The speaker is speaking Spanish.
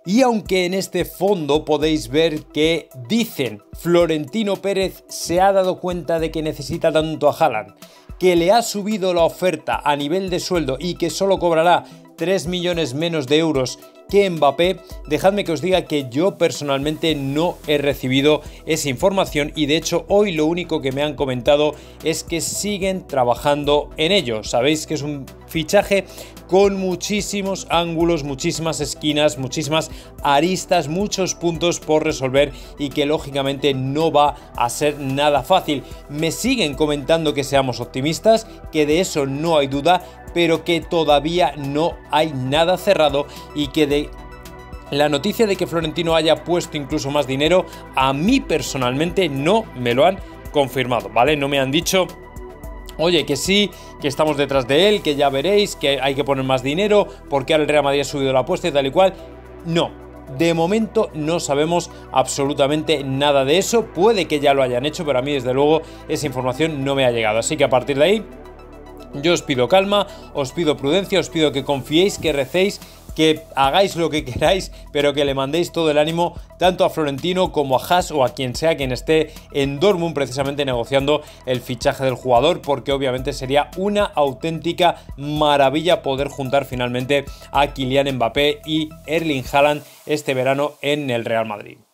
Y aunque en este fondo podéis ver que dicen Florentino Pérez se ha dado cuenta de que necesita tanto a Haaland, que le ha subido la oferta a nivel de sueldo y que solo cobrará 3 millones menos de euros que Mbappé, dejadme que os diga que yo personalmente no he recibido esa información y de hecho hoy lo único que me han comentado es que siguen trabajando en ello. Sabéis que es un fichaje con muchísimos ángulos, muchísimas esquinas, muchísimas aristas, muchos puntos por resolver y que lógicamente no va a ser nada fácil. Me siguen comentando que seamos optimistas, que de eso no hay duda, pero que todavía no hay nada cerrado y que de la noticia de que Florentino haya puesto incluso más dinero, a mí personalmente no me lo han confirmado, ¿vale? No me han dicho, oye, que sí, que estamos detrás de él, que ya veréis, que hay que poner más dinero, porque ahora el Real Madrid ha subido la apuesta y tal y cual. No, de momento no sabemos absolutamente nada de eso. Puede que ya lo hayan hecho, pero a mí desde luego esa información no me ha llegado. Así que a partir de ahí yo os pido calma, os pido prudencia, os pido que confiéis, que recéis, que hagáis lo que queráis, pero que le mandéis todo el ánimo tanto a Florentino como a Haas o a quien sea quien esté en Dortmund precisamente negociando el fichaje del jugador, porque obviamente sería una auténtica maravilla poder juntar finalmente a Kylian Mbappé y Erling Haaland este verano en el Real Madrid.